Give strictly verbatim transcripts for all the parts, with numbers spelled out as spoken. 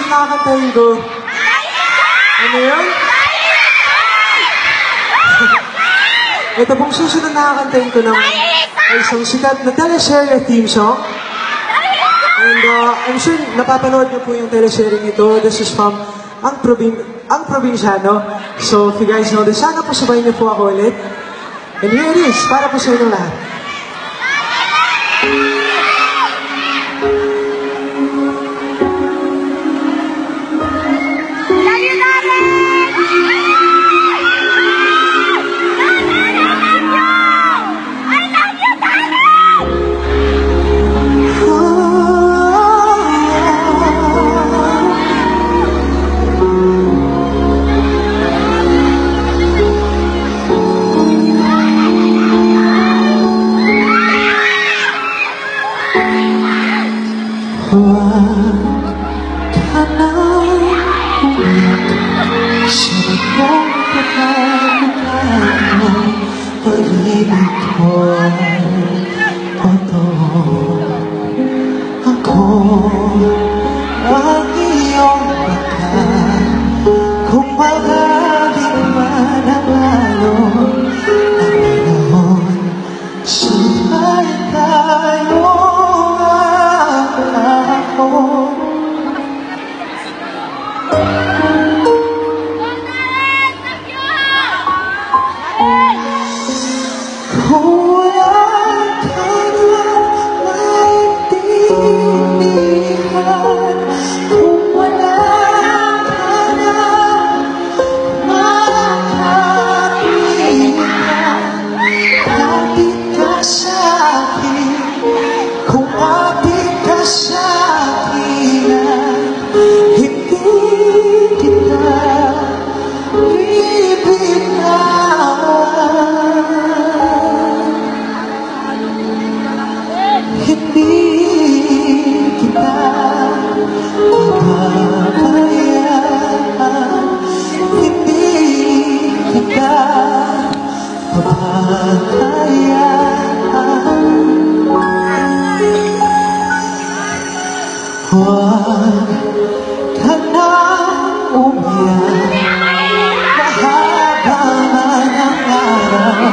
nakakantahin ko. Ano yun? Ito pong susunod na nakakantahin ko ng isang sikat na teleserye theme song. And uh, I'm sure napapanood niyo po yung teleserye nito. This is from Ang, Probin Ang Probinsyano. So if you guys know this, sana po sabayin niyo po ako ulit. And here it is, para po sa inyo lahat. Huwag ka na umiyak, mahaba man ang araw,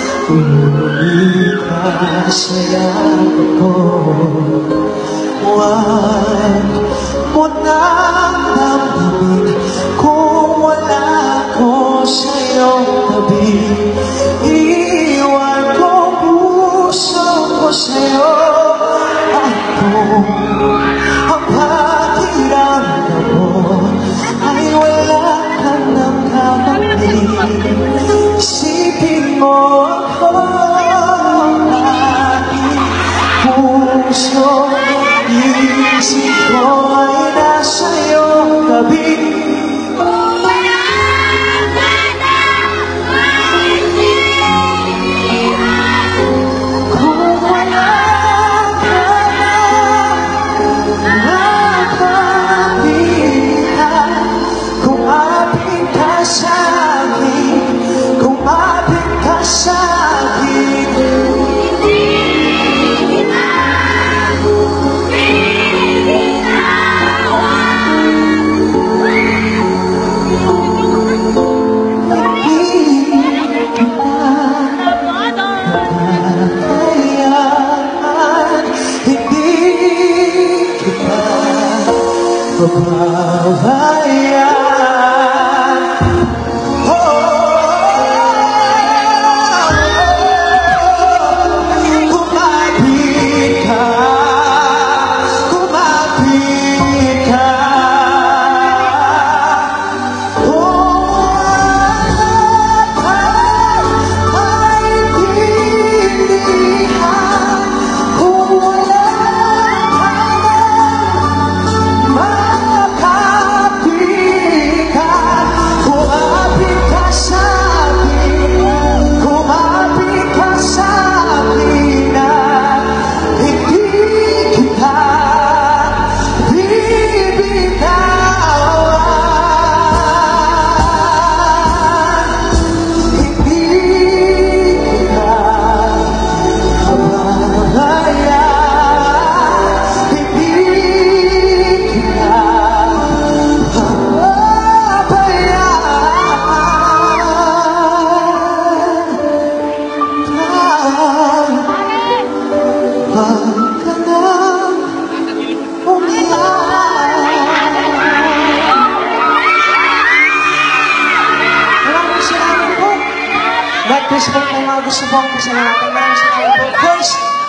umikas sa yakap ko. Huwag mo nang damdamin kung wala ko sa iyong tabi. Iwan ko puso ko sa'yo. Ako ang pakiramdam mo ay wala ka nang kapatid. Isipin mo ako aking puso, isip ko ay nasa iyong tabi. Happy But please po, may mga gusto po akong pasalamatan. Maraming salamat po. First,